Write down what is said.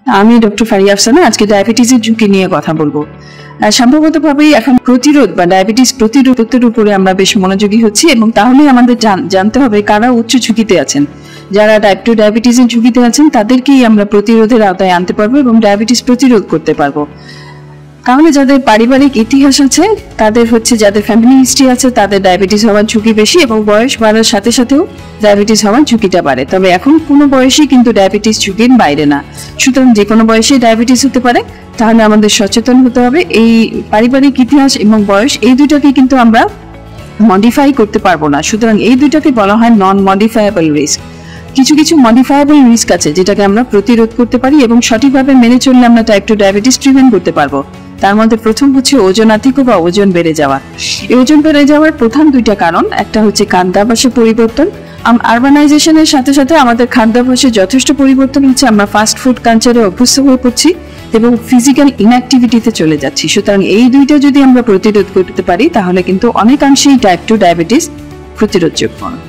আমি ডক্টর ফারিয়া আফসানা আজকে ডায়াবেটিসের ঝুঁকি নিয়ে কথা বলবো। সম্ভবতভাবেই এখন প্রতিরোধ বা ডায়াবেটিস প্রতিরোধের উপরে আমরা বেশ মনোযোগী হচ্ছি, এবং তাহলে আমাদের জানতে হবে কারা উচ্চ ঝুঁকিতে আছেন। যারা টাইপ 2 ডায়াবেটিসের ঝুঁকিতে আছেন তাদেরকেই আমরা প্রতিরোধের আওতায় আনতে পারবো এবং ডায়াবেটিস প্রতিরোধ করতে পারবো। তাহলে যাদের পারিবারিক ইতিহাস আছে, তাদের যাদের ফ্যামিলি হিস্ট্রি আছে, তাদের ডায়াবেটিস হওয়ার ঝুঁকি বেশি, এবং বয়স বাড়ার সাথে সাথেও ডায়াবেটিস হওয়ার ঝুঁকিটা বাড়ে। তবে এখন কোনো বয়সেই কিন্তু ডায়াবেটিস ঝুঁকির বাইরে না, সুতরাং যে কোনো বয়সে ডায়াবেটিস হতে পারে। তাহলে আমাদের সচেতন হতে হবে। এই পারিবারিক ইতিহাস এবং বয়স, এই দুইটাকে কিন্তু আমরা মডিফাই করতে পারবো না, সুতরাং এই দুইটাকে বলা হয় নন মডিফায়েবল রিস্ক। কিছু কিছু মডিফায়েবল রিস্ক আছে যেটাকে আমরা প্রতিরোধ করতে পারি, এবং সঠিকভাবে মেনে চললে আমরা টাইপ 2 ডায়াবেটিস প্রিভেন্ট করতে পারবো। তার মধ্যে প্রথম ওজনাধিক্য বা ওজন বেড়ে যাওয়া। এই ওজন বেড়ে যাওয়ার প্রধান দুইটা কারণ, একটা হচ্ছে খাদ্যাভ্যাসের পরিবর্তন। আরবানাইজেশনের সাথে সাথে আমাদের খাদ্যাভ্যাসে যথেষ্ট পরিবর্তন হচ্ছে, আমরা ফাস্ট ফুড কালচারে অভ্যস্ত হয়ে পড়ছি এবং ফিজিক্যাল ইনঅ্যাক্টিভিটিতে চলে যাচ্ছি। সুতরাং এই দুইটা যদি আমরা প্রতিরোধ করতে পারি তাহলে কিন্তু অনেকাংশেই টাইপ 2 ডায়াবেটিস প্রতিরোধযোগ্য।